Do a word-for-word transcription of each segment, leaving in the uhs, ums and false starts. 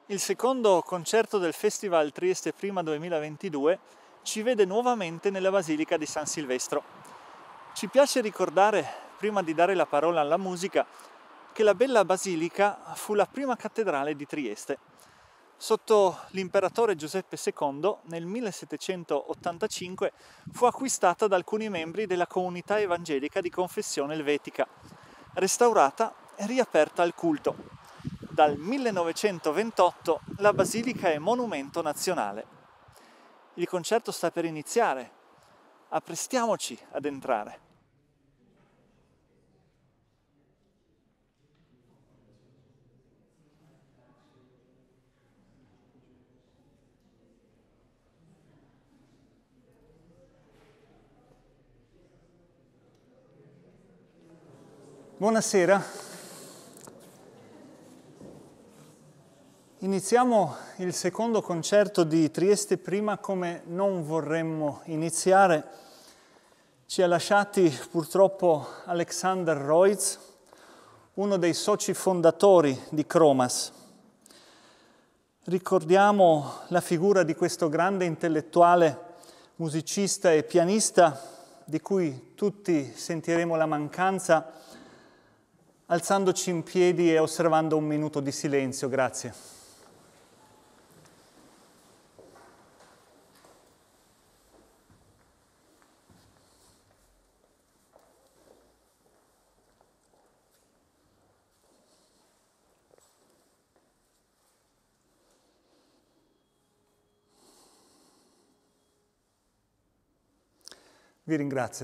Il secondo concerto del Festival Trieste Prima duemilaventidue ci vede nuovamente nella Basilica di San Silvestro. Ci piace ricordare, prima di dare la parola alla musica, che la bella Basilica fu la prima cattedrale di Trieste. Sotto l'imperatore Giuseppe secondo, nel millesettecentottantacinque, fu acquistata da alcuni membri della comunità evangelica di confessione elvetica, restaurata e riaperta al culto. Dal millenovecentoventotto la Basilica è monumento nazionale. Il concerto sta per iniziare. Apprestiamoci ad entrare. Buonasera. Iniziamo il secondo concerto di Trieste Prima come non vorremmo iniziare. Ci ha lasciati purtroppo Alexander Royds, uno dei soci fondatori di Kromas. Ricordiamo la figura di questo grande intellettuale, musicista e pianista, di cui tutti sentiremo la mancanza, alzandoci in piedi e osservando un minuto di silenzio. Grazie. Vi ringrazio.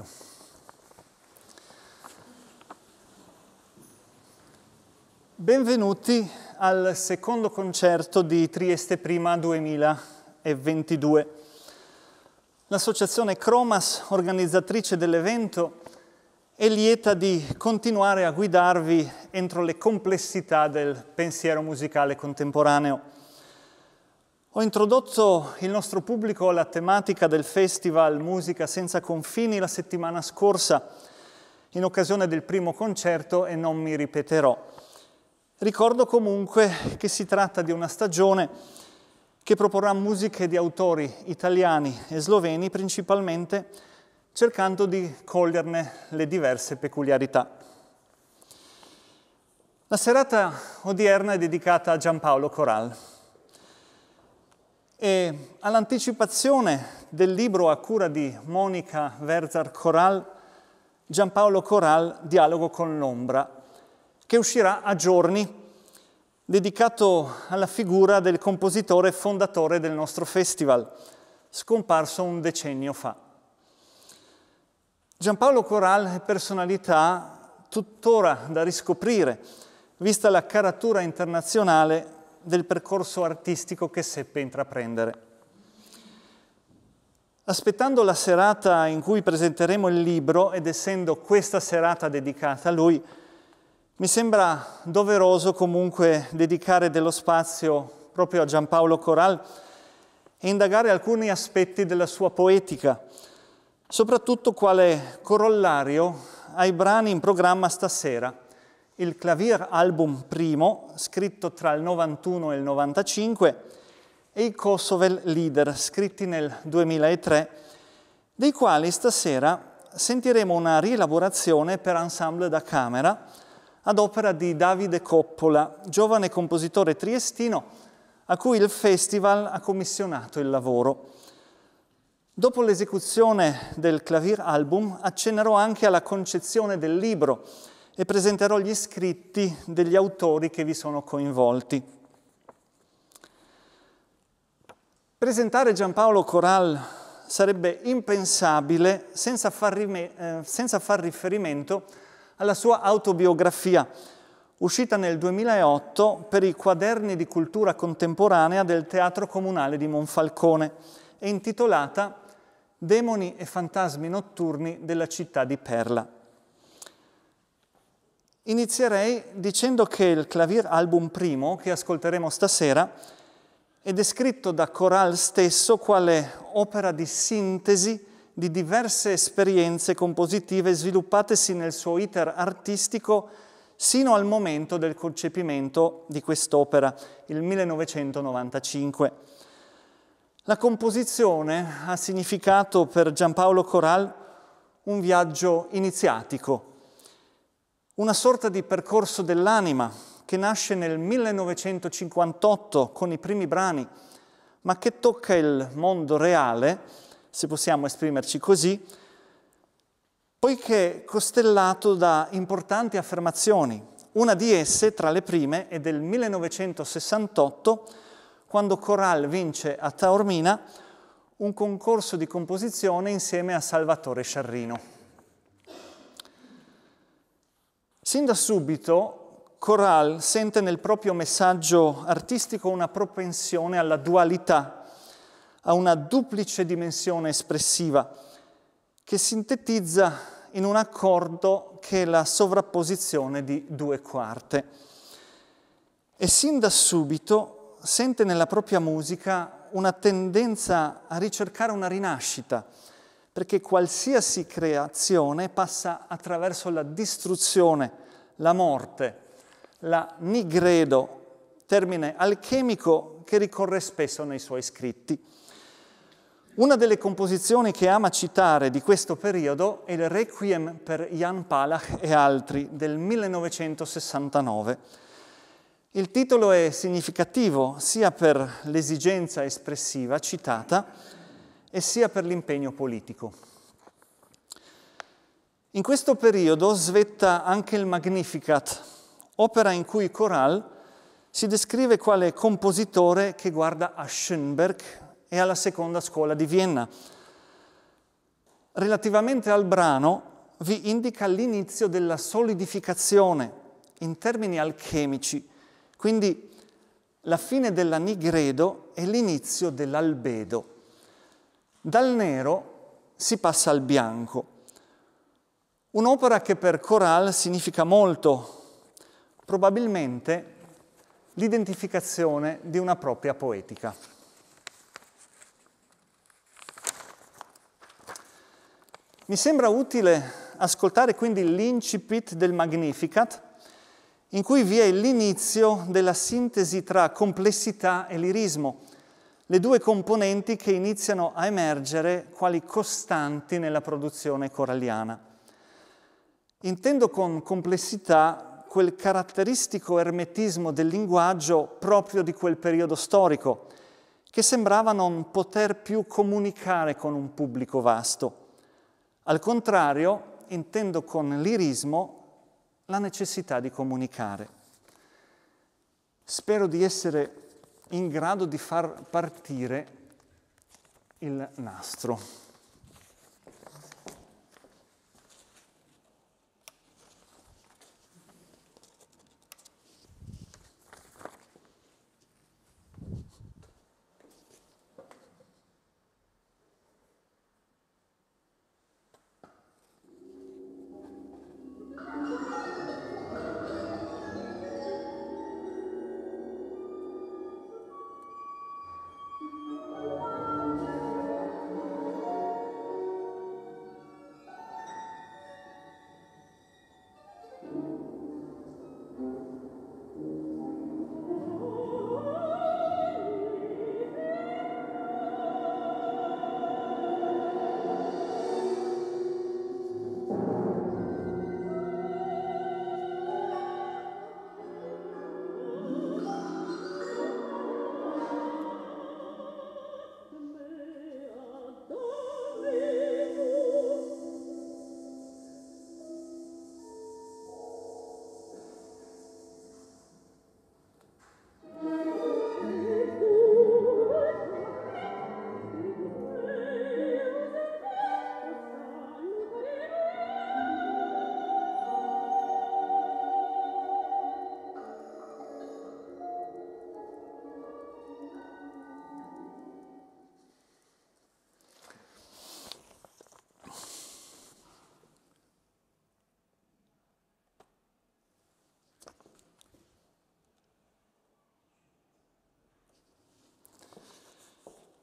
Benvenuti al secondo concerto di Trieste Prima duemilaventidue. L'associazione Kromas, organizzatrice dell'evento, è lieta di continuare a guidarvi entro le complessità del pensiero musicale contemporaneo. Ho introdotto il nostro pubblico alla tematica del Festival Musica Senza Confini la settimana scorsa, in occasione del primo concerto, e non mi ripeterò. Ricordo comunque che si tratta di una stagione che proporrà musiche di autori italiani e sloveni principalmente, cercando di coglierne le diverse peculiarità. La serata odierna è dedicata a Giampaolo Corral. E all'anticipazione del libro a cura di Monica Verzar Corral, Giampaolo Corral, Dialogo con l'ombra, che uscirà a giorni, dedicato alla figura del compositore fondatore del nostro festival, scomparso un decennio fa. Giampaolo Corral è personalità tuttora da riscoprire, vista la caratura internazionale del percorso artistico che seppe intraprendere. Aspettando la serata in cui presenteremo il libro, ed essendo questa serata dedicata a lui, mi sembra doveroso comunque dedicare dello spazio proprio a Giampaolo Corral e indagare alcuni aspetti della sua poetica, soprattutto quale corollario ai brani in programma stasera. Il Clavier Album primo, scritto tra il novantuno e il novantacinque, e i Kosovel Lieder, scritti nel duemilatré, dei quali stasera sentiremo una rielaborazione per ensemble da camera ad opera di Davide Coppola, giovane compositore triestino a cui il festival ha commissionato il lavoro. Dopo l'esecuzione del Clavier Album accennerò anche alla concezione del libro e presenterò gli scritti degli autori che vi sono coinvolti. Presentare Giampaolo Corral sarebbe impensabile senza far, eh, senza far riferimento alla sua autobiografia, uscita nel duemilaotto per i Quaderni di Cultura Contemporanea del Teatro Comunale di Monfalcone e intitolata Demoni e fantasmi notturni della città di Perla. Inizierei dicendo che il Clavier Album primo, che ascolteremo stasera, è descritto da Corral stesso quale opera di sintesi di diverse esperienze compositive sviluppatesi nel suo iter artistico sino al momento del concepimento di quest'opera, il millenovecentonovantacinque. La composizione ha significato per Giampaolo Corral un viaggio iniziatico, una sorta di percorso dell'anima che nasce nel millenovecentocinquantotto con i primi brani, ma che tocca il mondo reale, se possiamo esprimerci così, poiché costellato da importanti affermazioni. Una di esse, tra le prime, è del millenovecentosessantotto, quando Corral vince a Taormina un concorso di composizione insieme a Salvatore Sciarrino. Sin da subito Corral sente nel proprio messaggio artistico una propensione alla dualità, a una duplice dimensione espressiva, che sintetizza in un accordo che è la sovrapposizione di due quarte. E sin da subito sente nella propria musica una tendenza a ricercare una rinascita, perché qualsiasi creazione passa attraverso la distruzione, la morte, la nigredo, termine alchemico che ricorre spesso nei suoi scritti. Una delle composizioni che ama citare di questo periodo è il Requiem per Jan Palach e altri del millenovecentosessantanove. Il titolo è significativo sia per l'esigenza espressiva citata e sia per l'impegno politico. In questo periodo svetta anche il Magnificat, opera in cui Corral si descrive quale compositore che guarda a Schönberg e alla seconda scuola di Vienna. Relativamente al brano vi indica l'inizio della solidificazione in termini alchemici, quindi la fine della nigredo e l'inizio dell'albedo. Dal nero si passa al bianco. Un'opera che per Corral significa molto, probabilmente l'identificazione di una propria poetica. Mi sembra utile ascoltare quindi l'incipit del Magnificat, in cui vi è l'inizio della sintesi tra complessità e lirismo, le due componenti che iniziano a emergere quali costanti nella produzione coralliana. Intendo con complessità quel caratteristico ermetismo del linguaggio proprio di quel periodo storico, che sembrava non poter più comunicare con un pubblico vasto. Al contrario, intendo con lirismo la necessità di comunicare. Spero di essere in grado di far partire il nastro.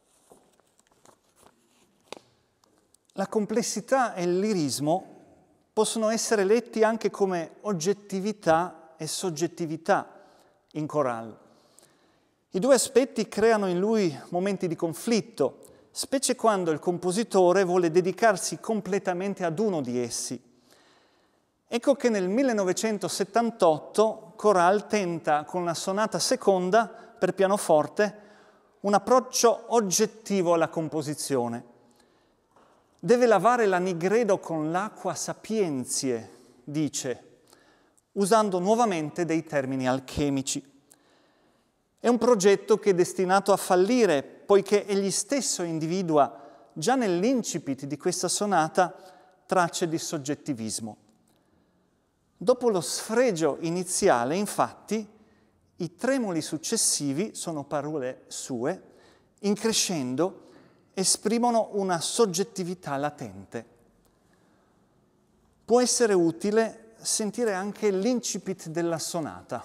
La complessità e il lirismo possono essere letti anche come oggettività e soggettività in Chorale. I due aspetti creano in lui momenti di conflitto, specie quando il compositore vuole dedicarsi completamente ad uno di essi. Ecco che nel millenovecentosettantotto Chorale tenta con la sonata seconda per pianoforte un approccio oggettivo alla composizione. Deve lavare la nigredo con l'acqua sapienzie, dice, usando nuovamente dei termini alchemici. È un progetto che è destinato a fallire, poiché egli stesso individua già nell'incipit di questa sonata tracce di soggettivismo. Dopo lo sfregio iniziale, infatti, i tremoli successivi sono parole sue, in crescendo esprimono una soggettività latente. Può essere utile sentire anche l'incipit della sonata.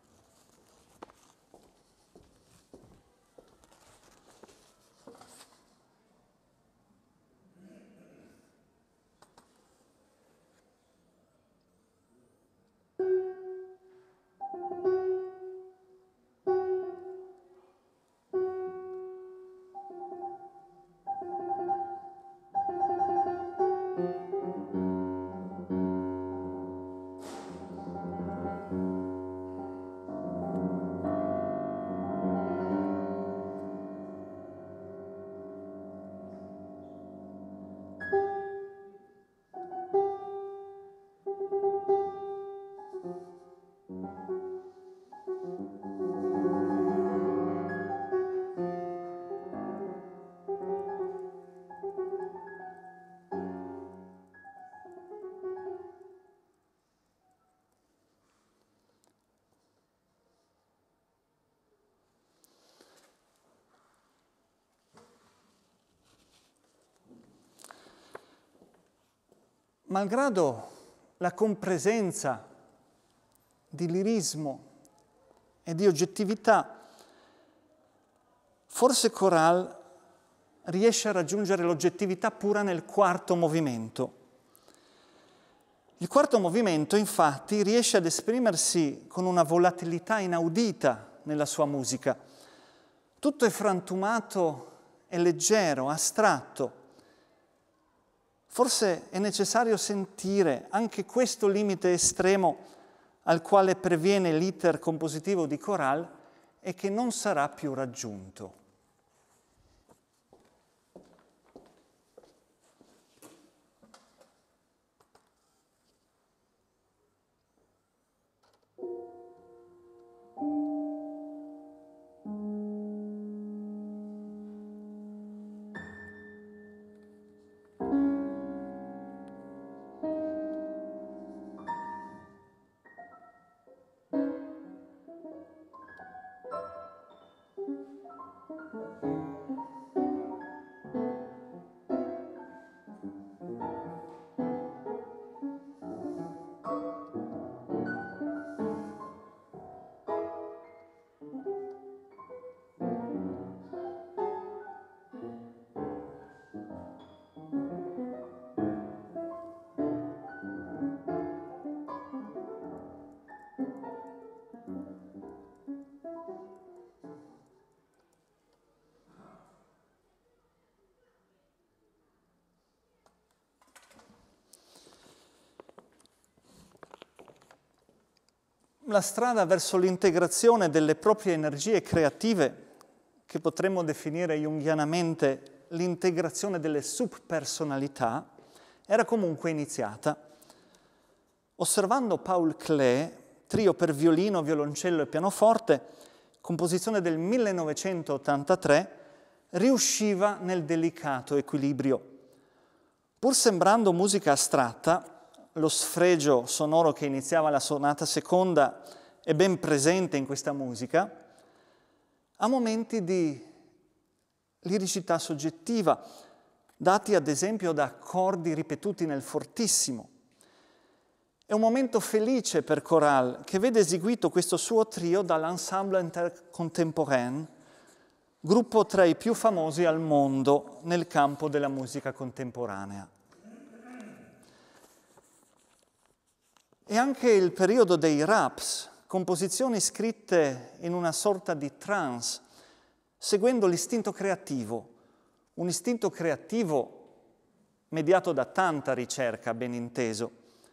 Malgrado la compresenza di lirismo e di oggettività, forse Chorale riesce a raggiungere l'oggettività pura nel quarto movimento. Il quarto movimento, infatti, riesce ad esprimersi con una volatilità inaudita nella sua musica. Tutto è frantumato e leggero, astratto. Forse è necessario sentire anche questo limite estremo al quale previene l'iter compositivo di Chorale e che non sarà più raggiunto. La strada verso l'integrazione delle proprie energie creative, che potremmo definire junghianamente l'integrazione delle subpersonalità, era comunque iniziata. Osservando Paul Klee, trio per violino, violoncello e pianoforte, composizione del millenovecentottantatré, riusciva nel delicato equilibrio. Pur sembrando musica astratta, lo sfregio sonoro che iniziava la sonata seconda è ben presente in questa musica, ha momenti di liricità soggettiva, dati ad esempio da accordi ripetuti nel fortissimo. È un momento felice per Chorale, che vede eseguito questo suo trio dall'Ensemble Intercontemporain, gruppo tra i più famosi al mondo nel campo della musica contemporanea. E anche il periodo dei raps, composizioni scritte in una sorta di trance, seguendo l'istinto creativo, un istinto creativo mediato da tanta ricerca, ben inteso.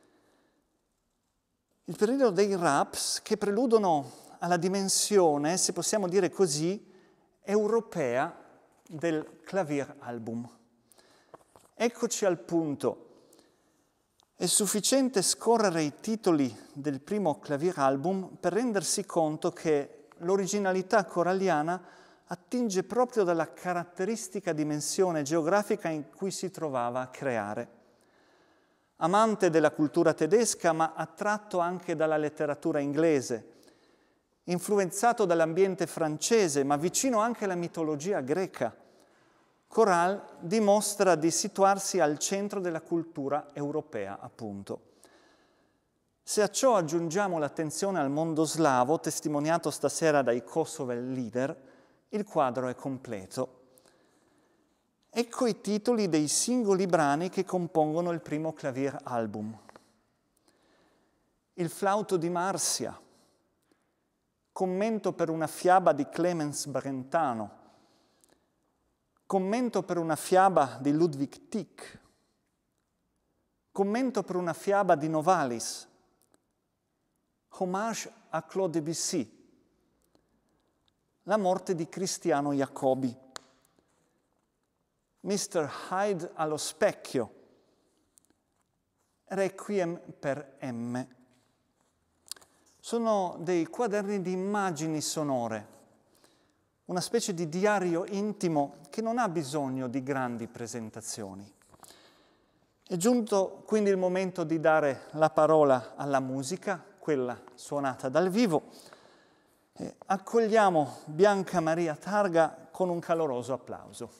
Il periodo dei raps che preludono alla dimensione, se possiamo dire così, europea del clavier album. Eccoci al punto. È sufficiente scorrere i titoli del primo clavier album per rendersi conto che l'originalità coralliana attinge proprio dalla caratteristica dimensione geografica in cui si trovava a creare. Amante della cultura tedesca, ma attratto anche dalla letteratura inglese, influenzato dall'ambiente francese, ma vicino anche alla mitologia greca, Corral dimostra di situarsi al centro della cultura europea, appunto. Se a ciò aggiungiamo l'attenzione al mondo slavo, testimoniato stasera dai Kosovel Leader, il quadro è completo. Ecco i titoli dei singoli brani che compongono il primo clavier album. Il flauto di Marsia, commento per una fiaba di Clemens Brentano, commento per una fiaba di Ludwig Tieck, commento per una fiaba di Novalis, hommage a Claude Debussy, la morte di Cristiano Jacobi, mister Hyde allo specchio, Requiem per M. Sono dei quaderni di immagini sonore, una specie di diario intimo che non ha bisogno di grandi presentazioni. È giunto quindi il momento di dare la parola alla musica, quella suonata dal vivo. E accogliamo Bianca Maria Targa con un caloroso applauso.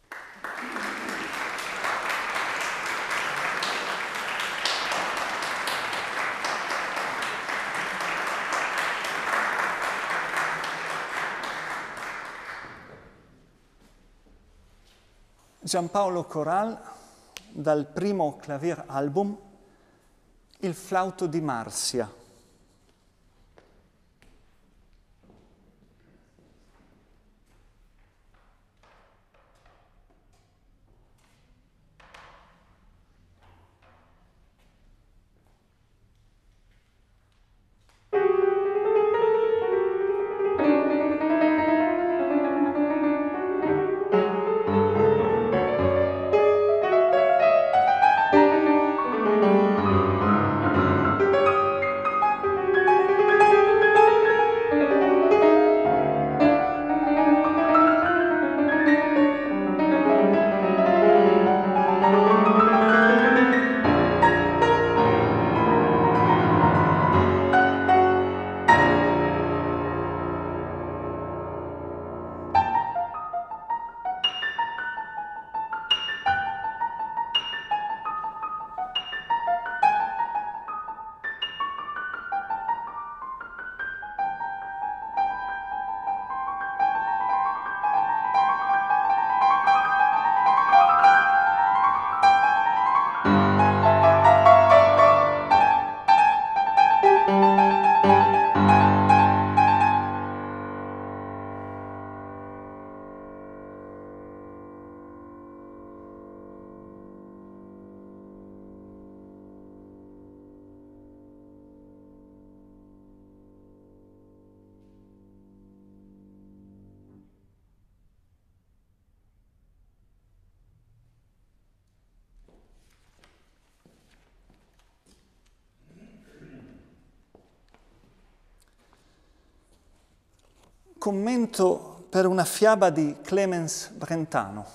Giampaolo Corral, dal primo clavier album, Il flauto di Marsia. Commento per una fiaba di Clemens Brentano.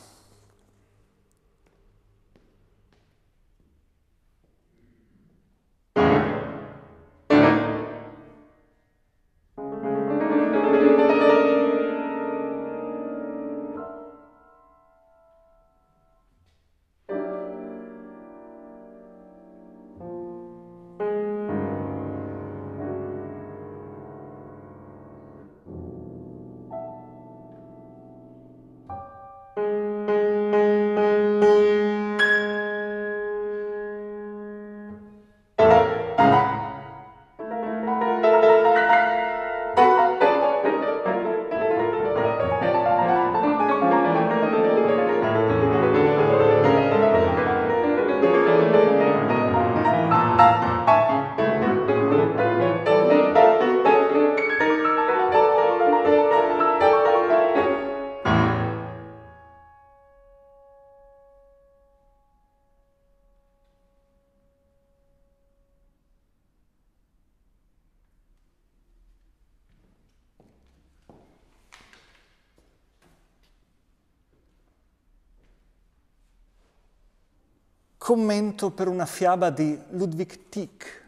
commento per una fiaba di Ludwig Tieck.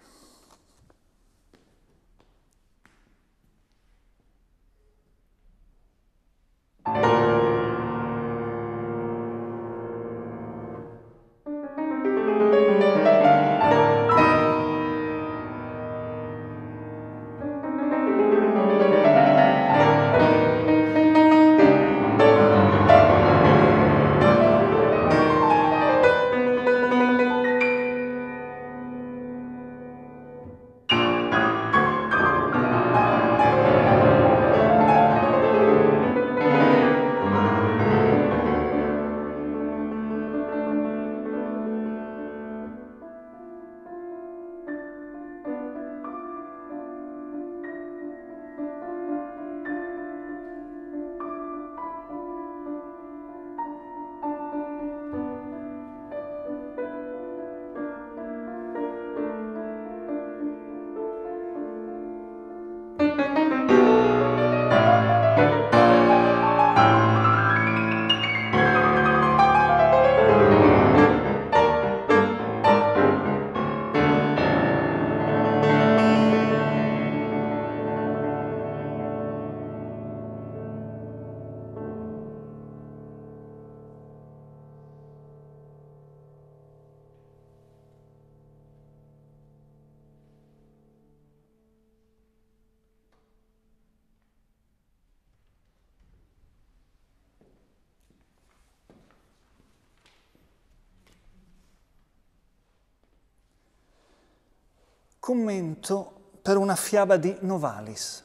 Commento per una fiaba di Novalis.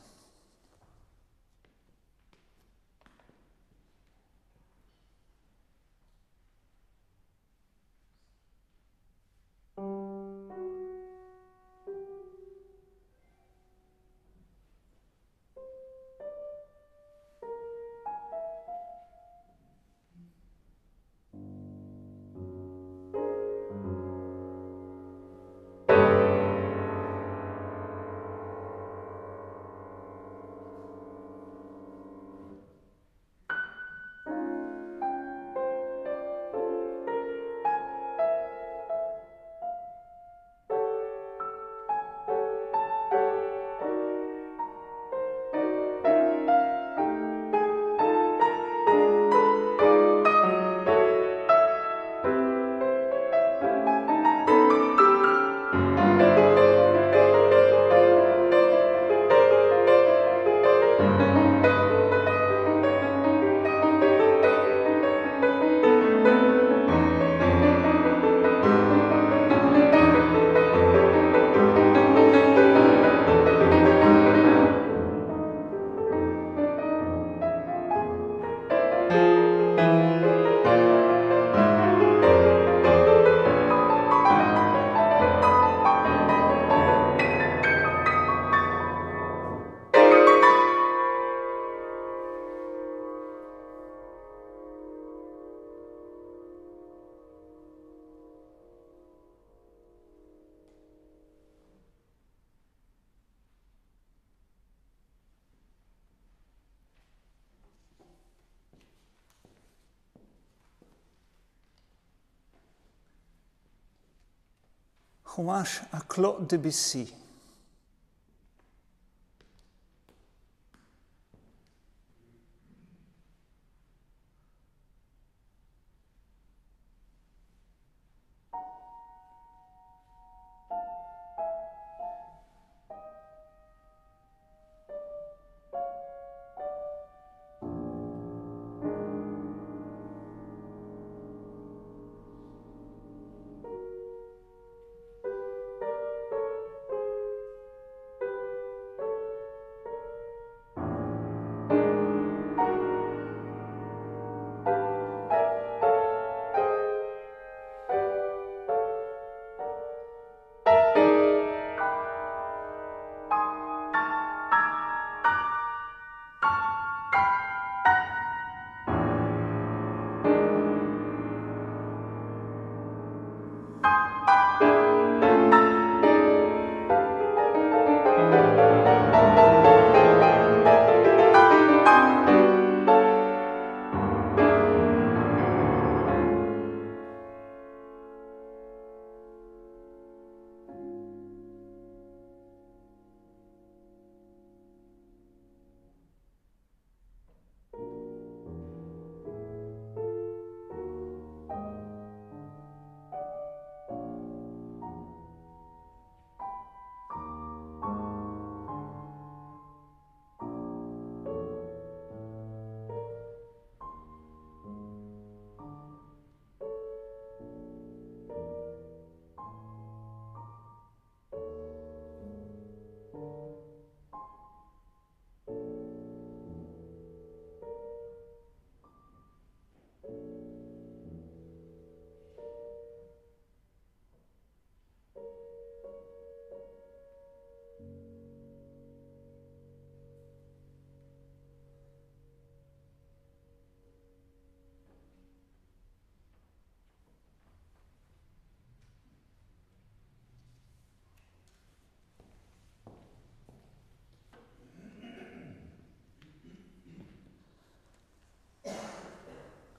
Hommage à Claude Debussy.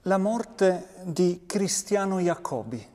la morte di Cristiano Jacobi.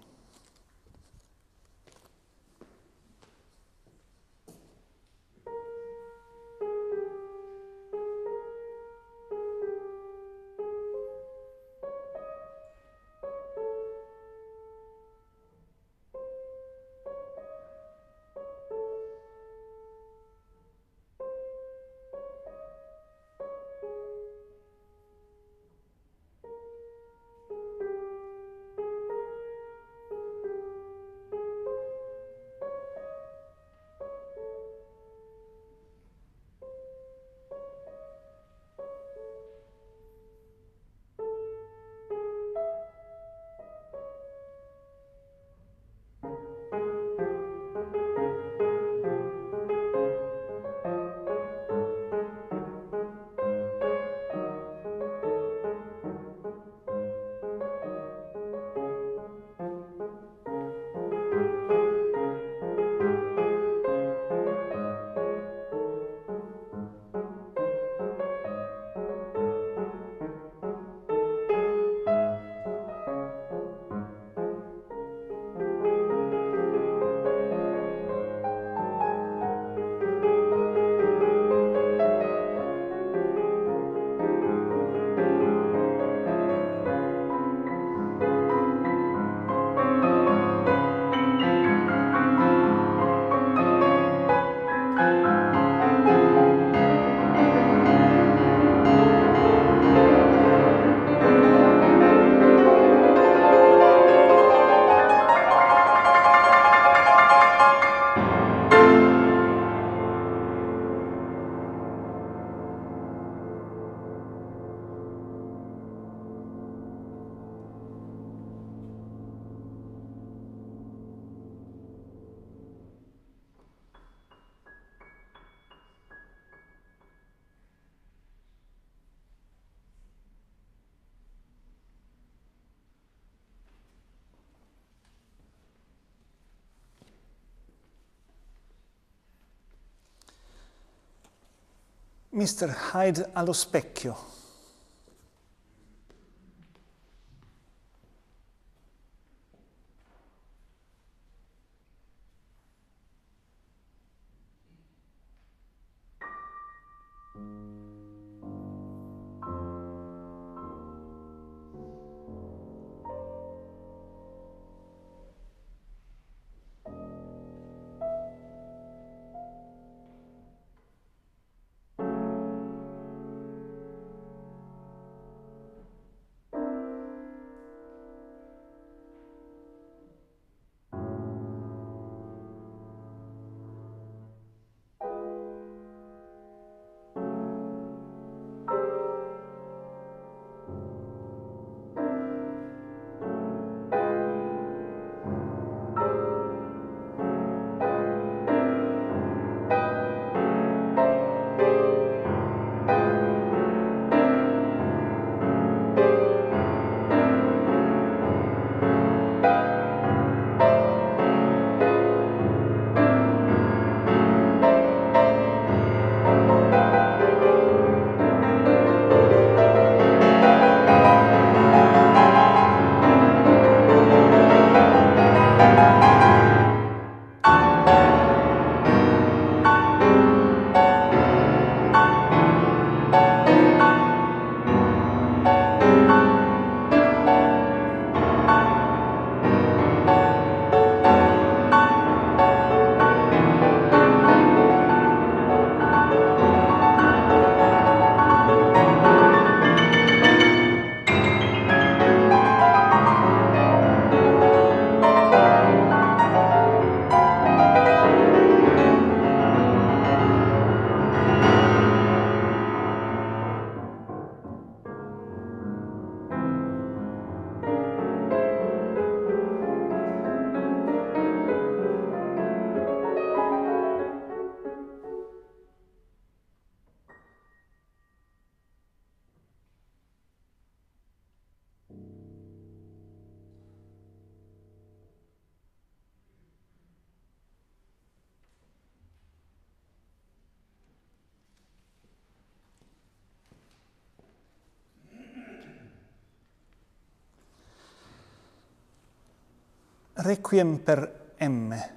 mister Hyde allo specchio. Requiem per M.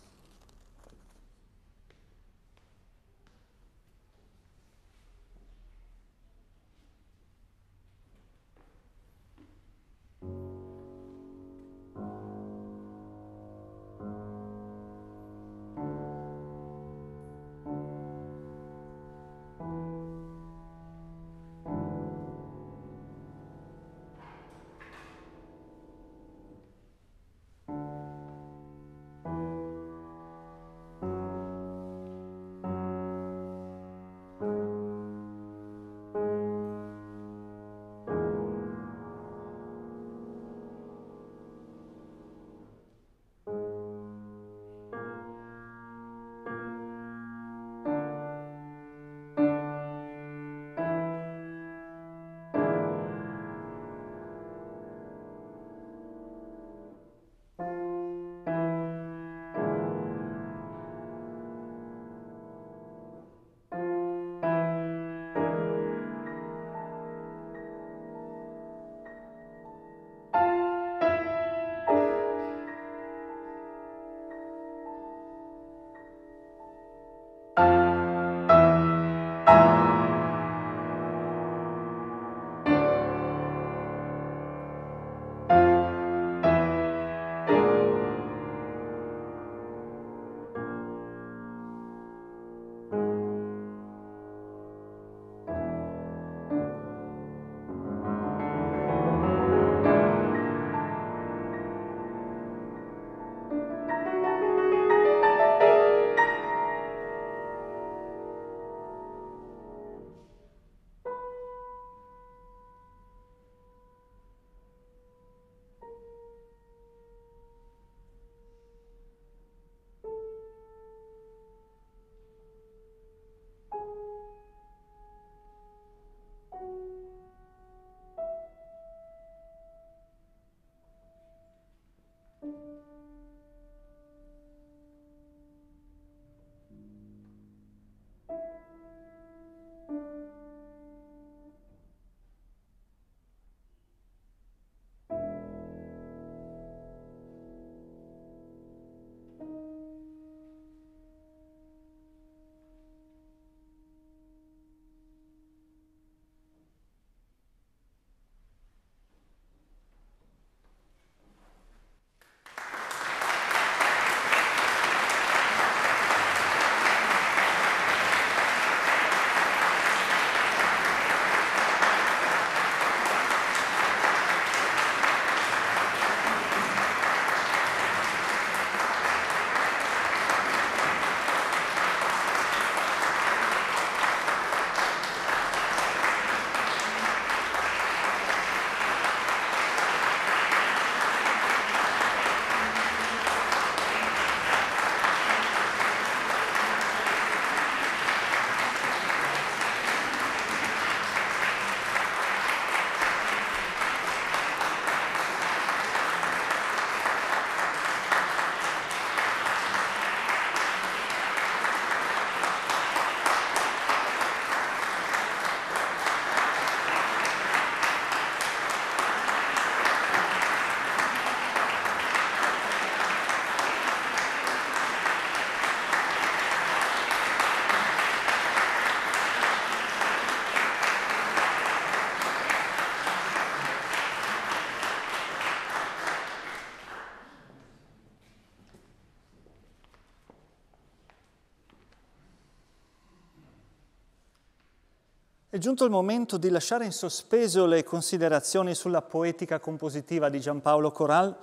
È giunto il momento di lasciare in sospeso le considerazioni sulla poetica compositiva di Giampaolo Corral,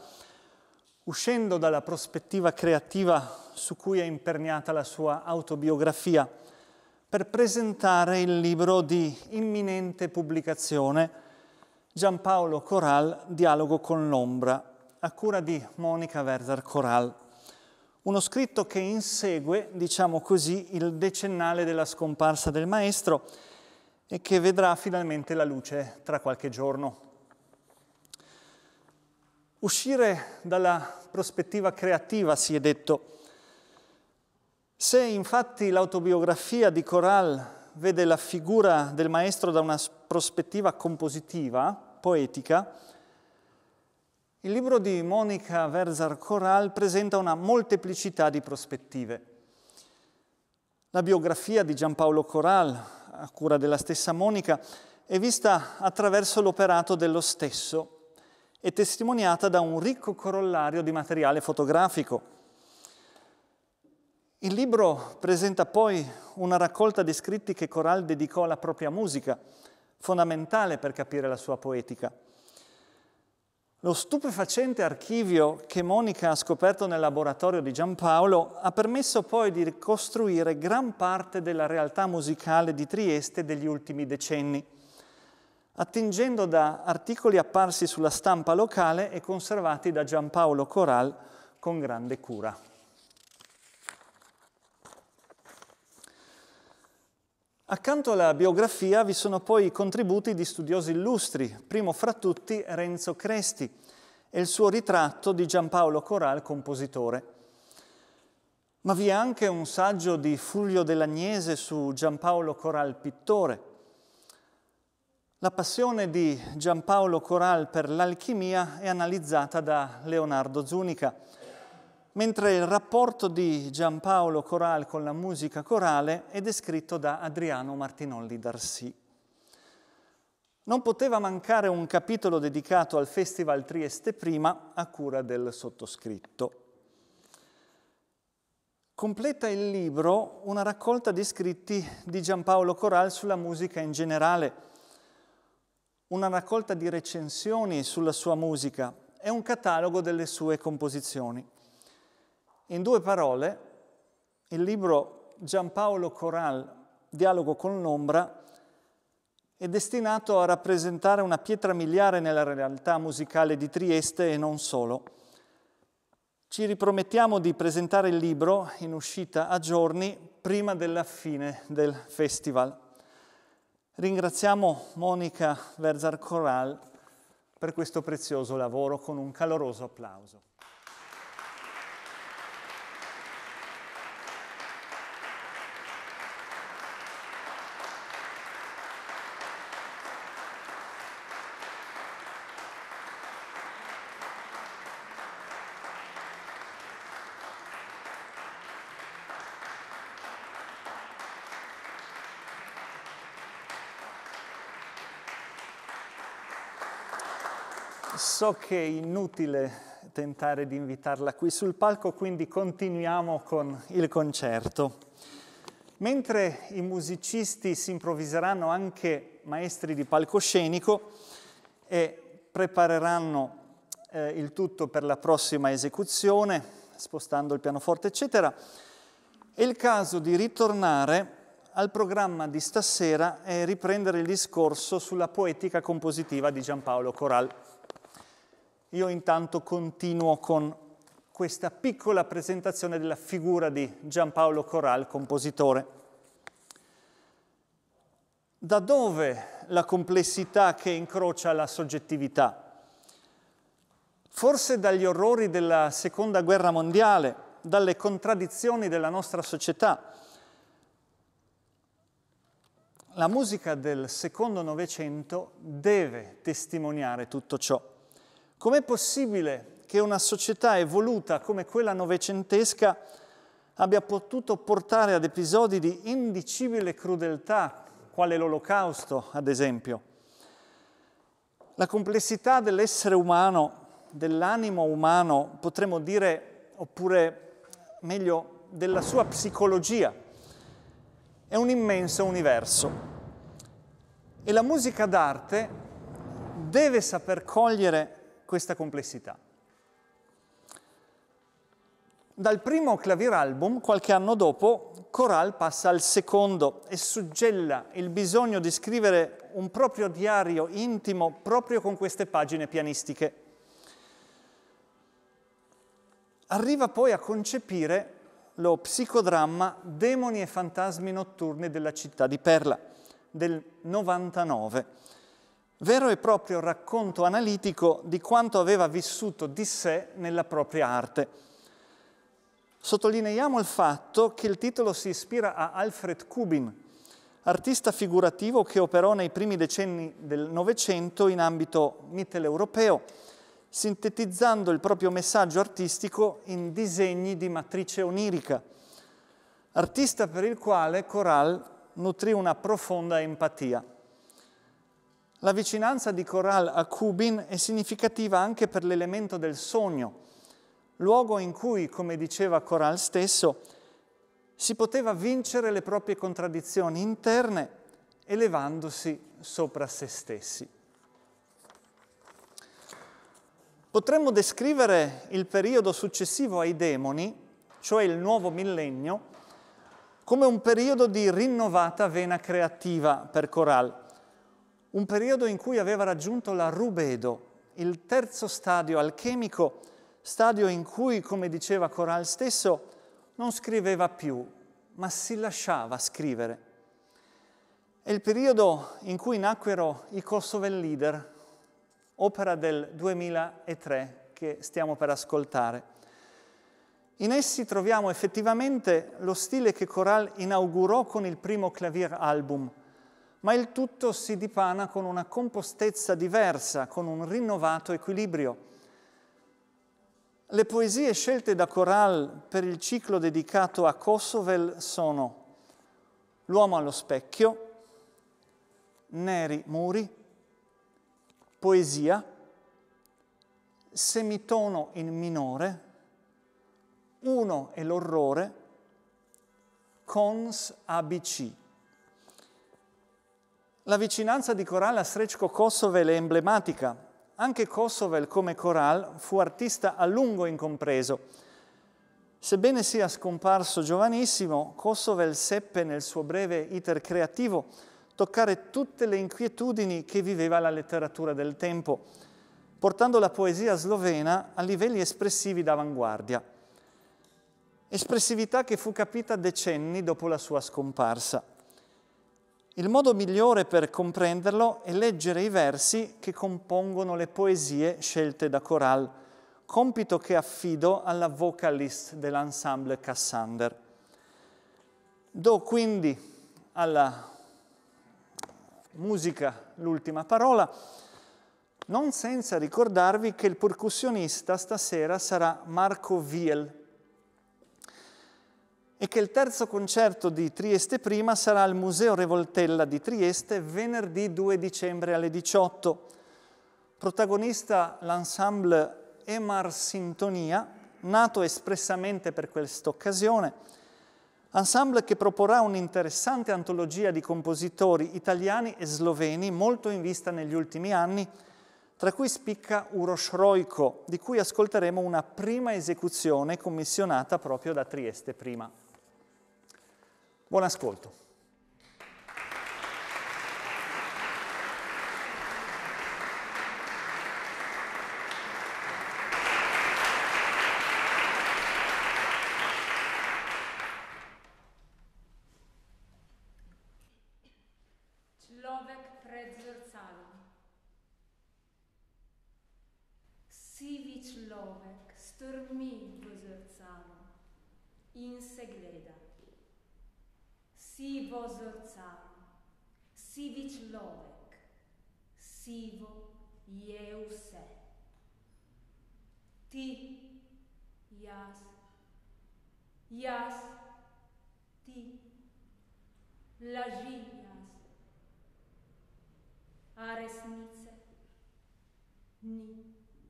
uscendo dalla prospettiva creativa su cui è imperniata la sua autobiografia, per presentare il libro di imminente pubblicazione Giampaolo Corral, Dialogo con l'ombra, a cura di Monica Werther Corral. Uno scritto che insegue, diciamo così, il decennale della scomparsa del maestro e che vedrà finalmente la luce tra qualche giorno. Uscire dalla prospettiva creativa, si è detto. Se infatti l'autobiografia di Corral vede la figura del maestro da una prospettiva compositiva, poetica, Il libro di Monica Verzar-Corral presenta una molteplicità di prospettive. La biografia di Giampaolo Corral, a cura della stessa Monica, è vista attraverso l'operato dello stesso e testimoniata da un ricco corollario di materiale fotografico. Il libro presenta poi una raccolta di scritti che Corral dedicò alla propria musica, fondamentale per capire la sua poetica. Lo stupefacente archivio che Monica ha scoperto nel laboratorio di Giampaolo ha permesso poi di ricostruire gran parte della realtà musicale di Trieste degli ultimi decenni, attingendo da articoli apparsi sulla stampa locale e conservati da Giampaolo Corral con grande cura. Accanto alla biografia vi sono poi i contributi di studiosi illustri, primo fra tutti Renzo Cresti e il suo ritratto di Giampaolo Corral, compositore. Ma vi è anche un saggio di Fulvio Dell'Agnese su Giampaolo Corral, pittore. La passione di Giampaolo Corral per l'alchimia è analizzata da Leonardo Zunica, mentre il rapporto di Giampaolo Corral con la musica corale è descritto da Adriano Martinolli d'Arcy. Non poteva mancare un capitolo dedicato al Festival Trieste Prima a cura del sottoscritto. Completa il libro una raccolta di scritti di Giampaolo Corral sulla musica in generale, una raccolta di recensioni sulla sua musica e un catalogo delle sue composizioni. In due parole, il libro Giampaolo Corral, Dialogo con l'ombra, è destinato a rappresentare una pietra miliare nella realtà musicale di Trieste e non solo. Ci ripromettiamo di presentare il libro in uscita a giorni prima della fine del festival. Ringraziamo Monica Verzar-Corral per questo prezioso lavoro con un caloroso applauso. So che è inutile tentare di invitarla qui sul palco, quindi continuiamo con il concerto. Mentre i musicisti si improvviseranno anche maestri di palcoscenico e prepareranno eh, il tutto per la prossima esecuzione, spostando il pianoforte, eccetera, è il caso di ritornare al programma di stasera e riprendere il discorso sulla poetica compositiva di Giampaolo Corral. Io intanto continuo con questa piccola presentazione della figura di Giampaolo Corral, compositore. Da dove la complessità che incrocia la soggettività? Forse dagli orrori della Seconda Guerra Mondiale, dalle contraddizioni della nostra società. La musica del secondo Novecento deve testimoniare tutto ciò. Com'è possibile che una società evoluta come quella novecentesca abbia potuto portare ad episodi di indicibile crudeltà, quale l'Olocausto, ad esempio? La complessità dell'essere umano, dell'animo umano, potremmo dire, oppure meglio, della sua psicologia, è un immenso universo. E la musica d'arte deve saper cogliere questa complessità. Dal primo claviralbum, qualche anno dopo, Corral passa al secondo e suggella il bisogno di scrivere un proprio diario intimo proprio con queste pagine pianistiche. Arriva poi a concepire lo psicodramma Demoni e fantasmi notturni della città di Perla, del novantanove. Vero e proprio racconto analitico di quanto aveva vissuto di sé nella propria arte. Sottolineiamo il fatto che il titolo si ispira a Alfred Kubin, artista figurativo che operò nei primi decenni del Novecento in ambito mitteleuropeo sintetizzando il proprio messaggio artistico in disegni di matrice onirica, artista per il quale Corral nutrì una profonda empatia. La vicinanza di Corral a Kubin è significativa anche per l'elemento del sogno, luogo in cui, come diceva Corral stesso, si poteva vincere le proprie contraddizioni interne elevandosi sopra se stessi. Potremmo descrivere il periodo successivo ai demoni, cioè il nuovo millennio, come un periodo di rinnovata vena creativa per Corral, un periodo in cui aveva raggiunto la rubedo, il terzo stadio alchemico, stadio in cui, come diceva Corral stesso, non scriveva più, ma si lasciava scrivere. È il periodo in cui nacquero i Kosovel Lieder, opera del duemilatré che stiamo per ascoltare. In essi troviamo effettivamente lo stile che Corral inaugurò con il primo Clavier album, ma il tutto si dipana con una compostezza diversa, con un rinnovato equilibrio. Le poesie scelte da Corral per il ciclo dedicato a Kosovel sono L'uomo allo specchio, Neri muri, Poesia, Semitono in minore, Uno e l'orrore, Cons A B C. La vicinanza di Corral a Srećko Kosovel è emblematica. Anche Kosovel, come Corral, fu artista a lungo incompreso. Sebbene sia scomparso giovanissimo, Kosovel seppe nel suo breve iter creativo toccare tutte le inquietudini che viveva la letteratura del tempo, portando la poesia slovena a livelli espressivi d'avanguardia. Espressività che fu capita decenni dopo la sua scomparsa. Il modo migliore per comprenderlo è leggere i versi che compongono le poesie scelte da Corral, compito che affido alla vocalist dell'ensemble Cassander. Do quindi alla musica l'ultima parola, non senza ricordarvi che il percussionista stasera sarà Marco Viel e che il terzo concerto di Trieste Prima sarà al Museo Revoltella di Trieste venerdì due dicembre alle diciotto. Protagonista l'ensemble Emar Sintonia, nato espressamente per questa occasione, ensemble che proporrà un'interessante antologia di compositori italiani e sloveni molto in vista negli ultimi anni, tra cui spicca Uroš Rojko, di cui ascolteremo una prima esecuzione commissionata proprio da Trieste Prima. Buon ascolto. Človek pred zrcalom. Sivi človek strmi v zrcalo in se gleda. Sivo zrcalo, sivi človek, sivo je vse. Ti, jaz, jaz, ti, laži jaz. A resnice ni.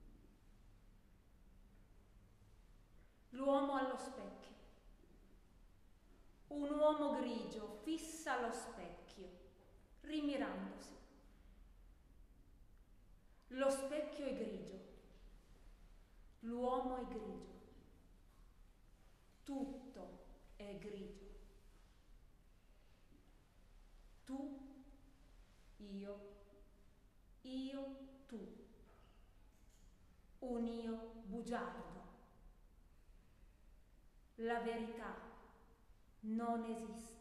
L'uomo allo specchio. Un uomo grigio fissa lo specchio, rimirandosi. Lo specchio è grigio, l'uomo è grigio, tutto è grigio. Tu, io, io, tu, un io bugiardo. La verità non esiste.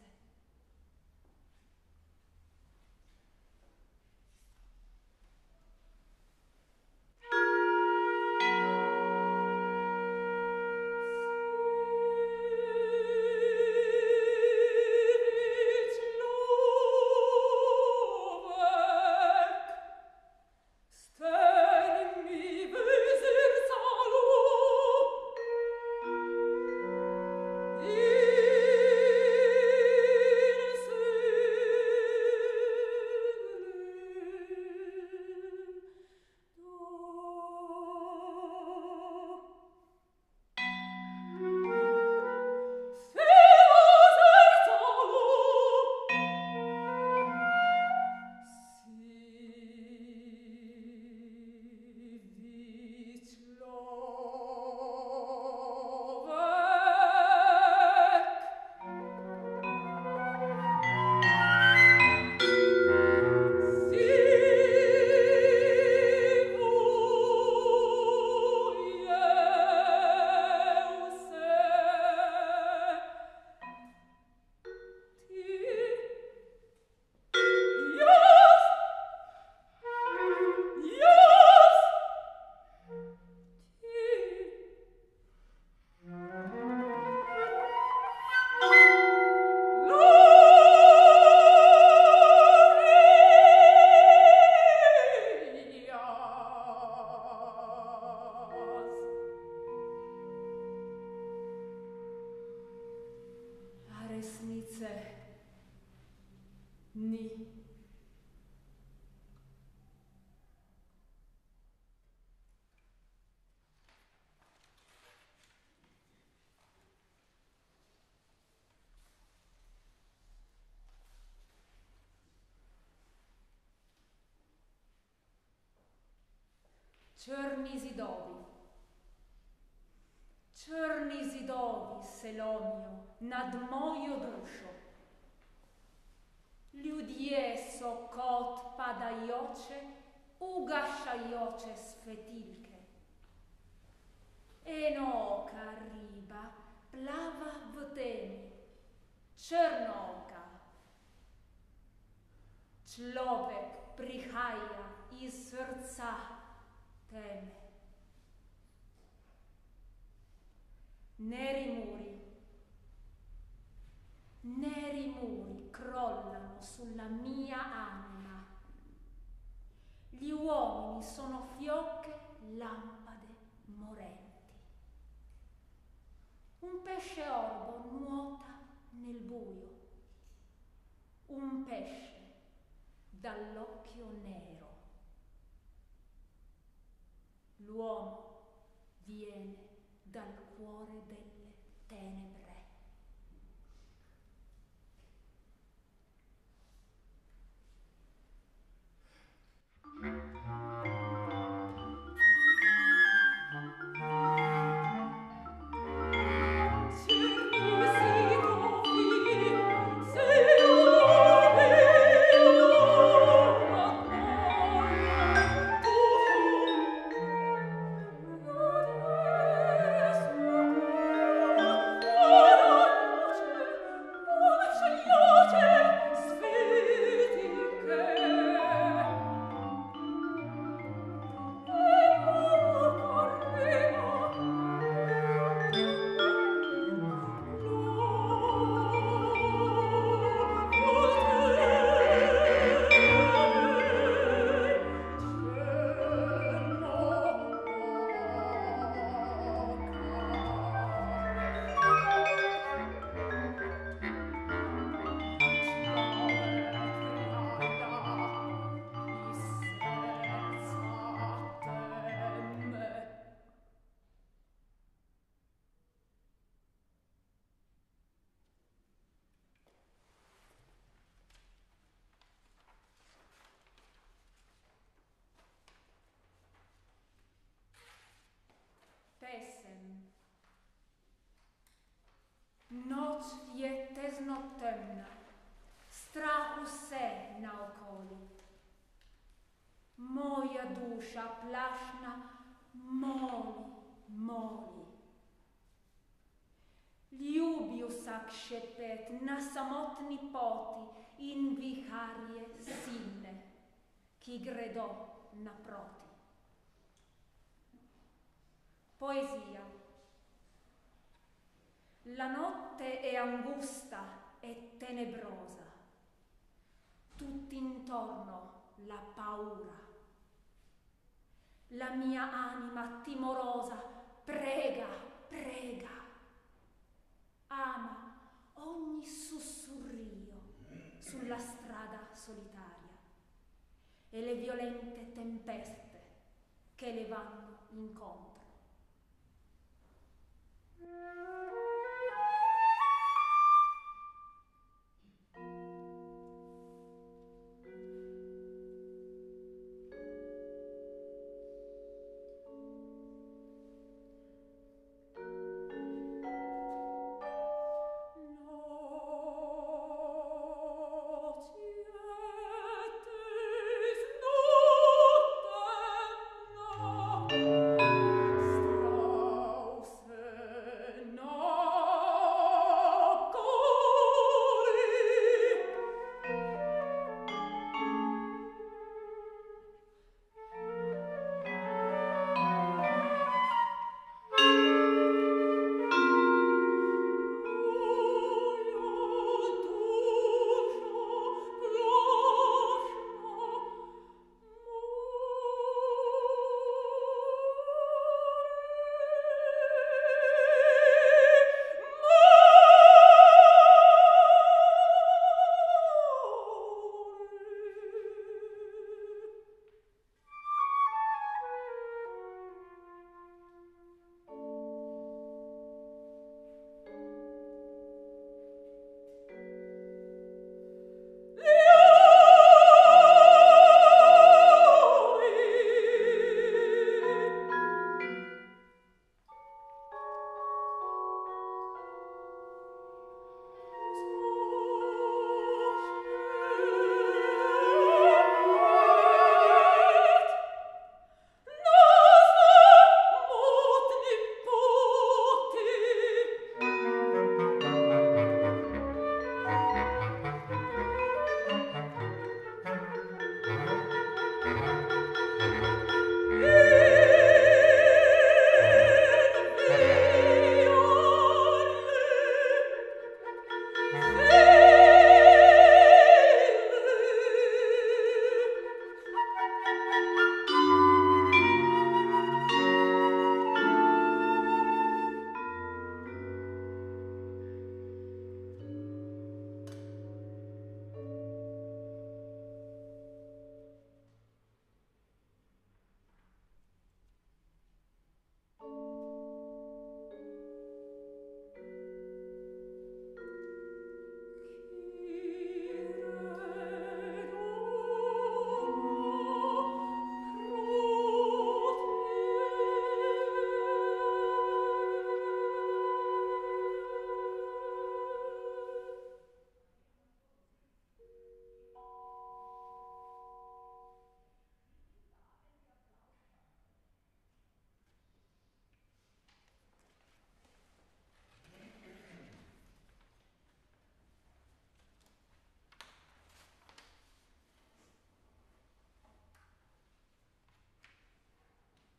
Stand me Resnice ni. Črni zidovi, črni zidovi se lomijo nad mojo dušo. Ljudje so kot padajoče, ugašajoče svetilke. Enooka riba plava v temi, črnooka. Človek prihaja iz srca teme. Neri muri, neri muri crollano sulla mia anima. Gli uomini sono fiocche lampade morenti. Un pesce orbo nuota nel buio. Un pesce dall'occhio nero. L'uomo viene dal cuore delle tenebre. Pesem. Noć je tezno temna, strahu se naokoli. Moja duša plašna moli, moli. Ljubi vsak šepet na samotni poti in viharje silne, ki gredo naproti. Poesia. La notte è angusta e tenebrosa. Tutt'intorno la paura. La mia anima timorosa prega, prega. Ama ogni sussurrio sulla strada solitaria e le violente tempeste che le vanno incontro. No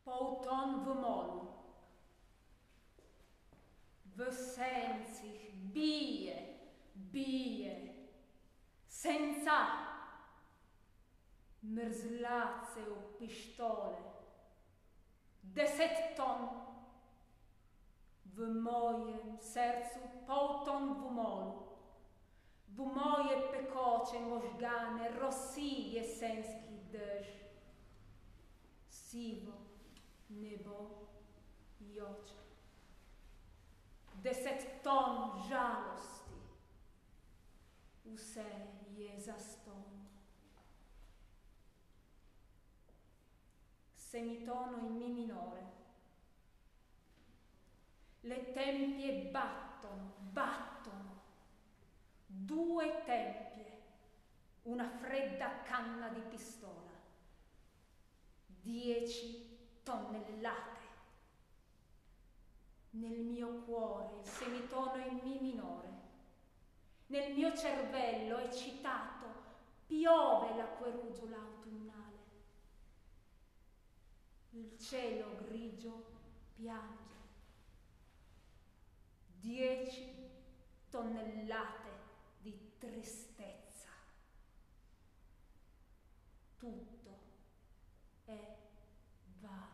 Pouton vemolu. Ve sensi bie, bie, senza mrzlace u pištole, deset ton v mojem srcu, pol ton v molu, v moje pekoče možgane rosi jesenski dež, sivo nebo joče. Deset ton žalosti, vse je zastonj. Semitono in mi minore. Le tempie battono, battono. Due tempie, una fredda canna di pistola. Dieci tonnellate. Nel mio cuore il semitono in mi minore. Nel mio cervello eccitato piove l'acquerugiola autunnale. Il cielo grigio piange. Dieci tonnellate di tristezza. Tutto è vano.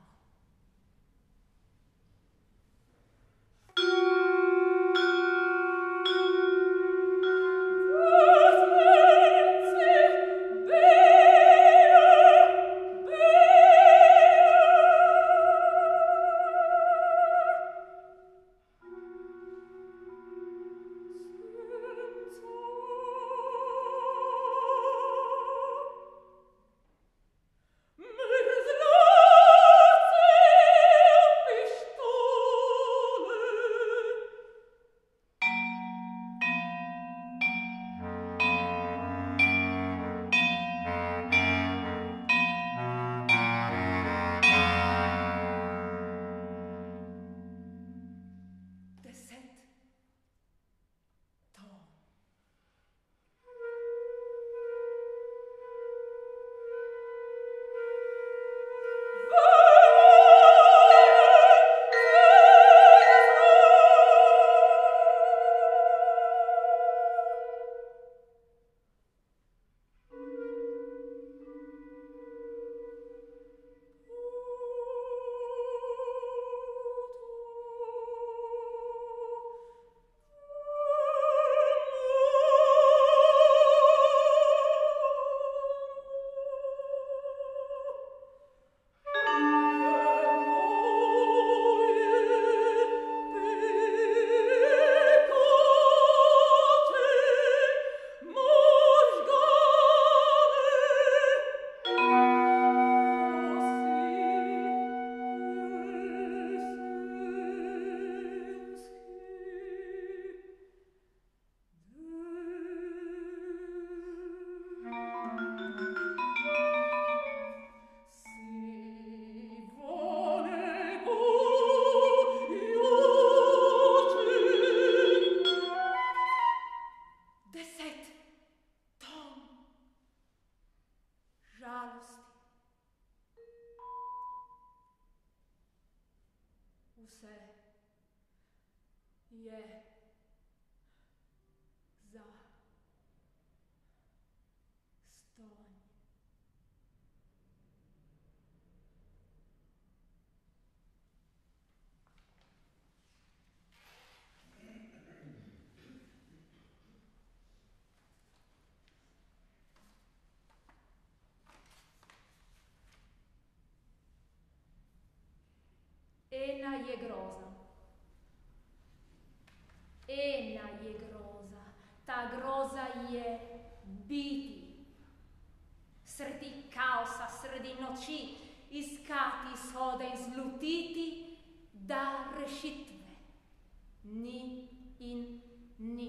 Vse je za stonj. Ena je groza. Ena je groza. Ta groza je biti. Sredi kaosa, sredi noči, iskati izhode in zlutiti, da rešitve ni in ni.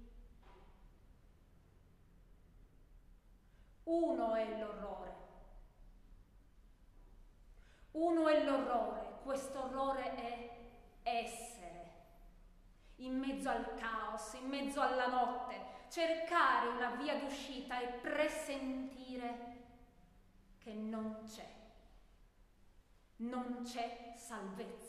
Uno è l'orrore. Uno è l'orrore. Questo orrore è essere, in mezzo al caos, in mezzo alla notte, cercare una via d'uscita e presentire che non c'è. non c'è salvezza.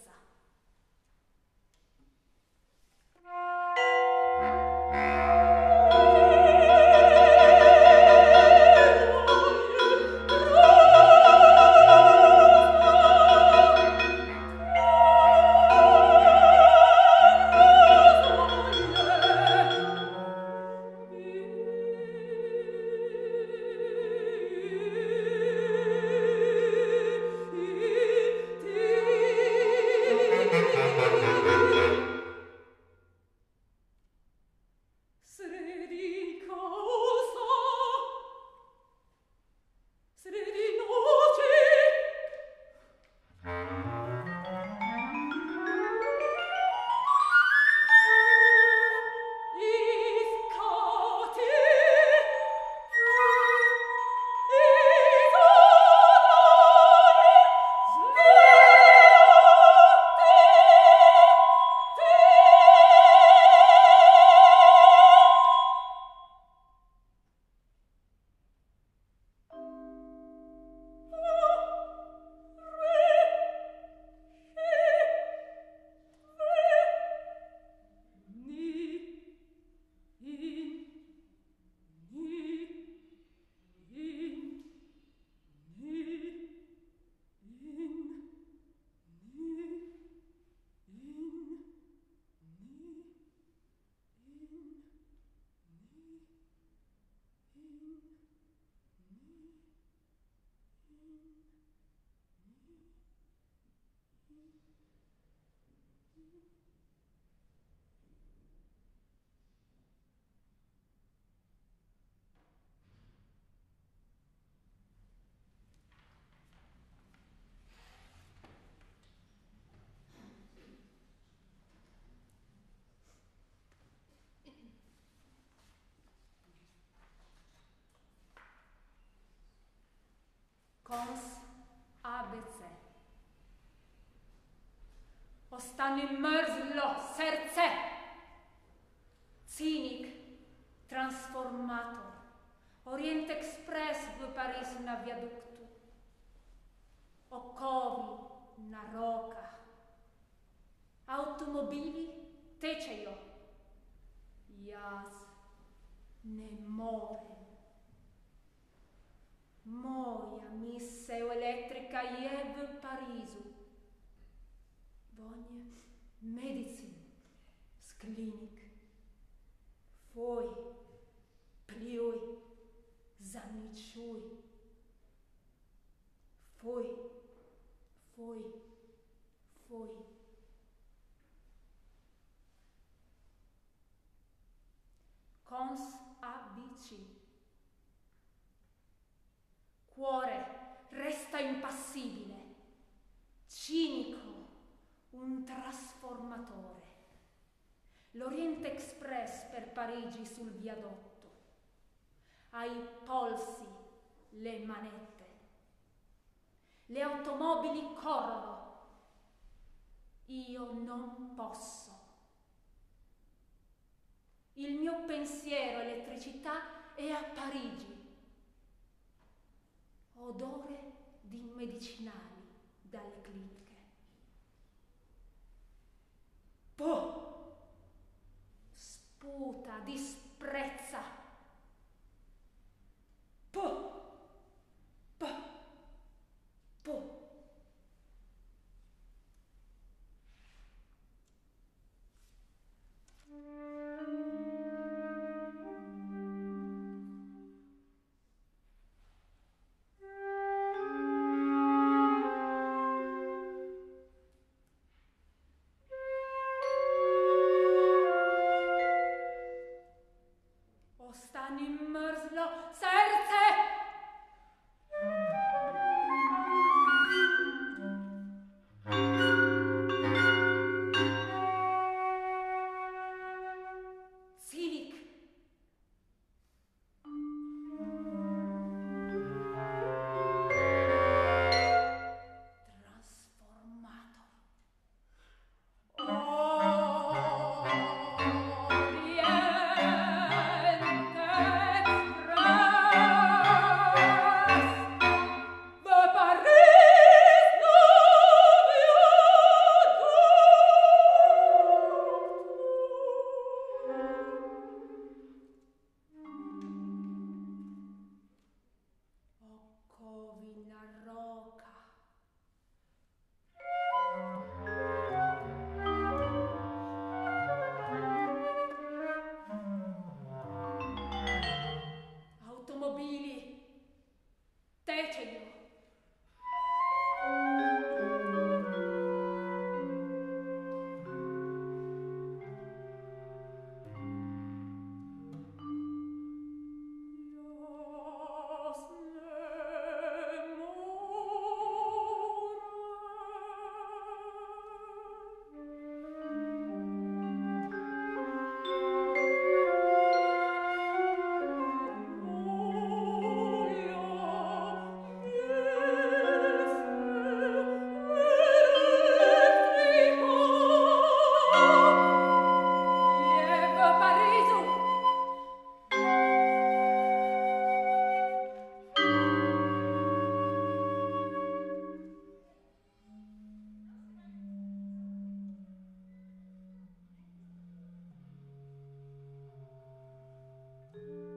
Cons A B C. Ostanin Mörslo, Serce. Cynic, Transformator. Orient Express, v Paris na viaductu. Okovi, na roca. Automobili, tecejo. Jas, ne more. Moja misseo elettrica je v Parizu. Vonje medicin, sklinik. Fuj, pljuj, zaničuj. Fuj, fuj, fuj. Cons A B C. Cuore resta impassibile, cinico, un trasformatore. L'Orient Express per Parigi sul viadotto. Ai polsi le manette. Le automobili corrono. Io non posso. Il mio pensiero elettricità è a Parigi. Odore di medicinali dalle cliniche. Puh! Sputa, disprezza. Puh! Puh! Puh! Right. Padre.